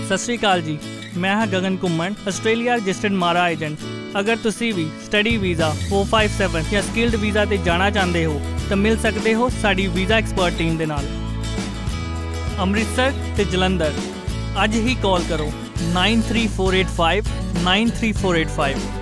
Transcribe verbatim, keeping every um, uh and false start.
सत श्री अकाल जी, मैं हाँ Gagan Ghumman, Australia registered MARA agent. अगर तुसी भी study visa four five seven या स्किल्ड वीज़ा ते जाना चाहते हो तो मिल सकते हो साडी वीज़ा एक्सपर्ट टीम दे नाल। अमृतसर ते जलंधर अज ही कॉल करो nine three four eight five nine three four eight five.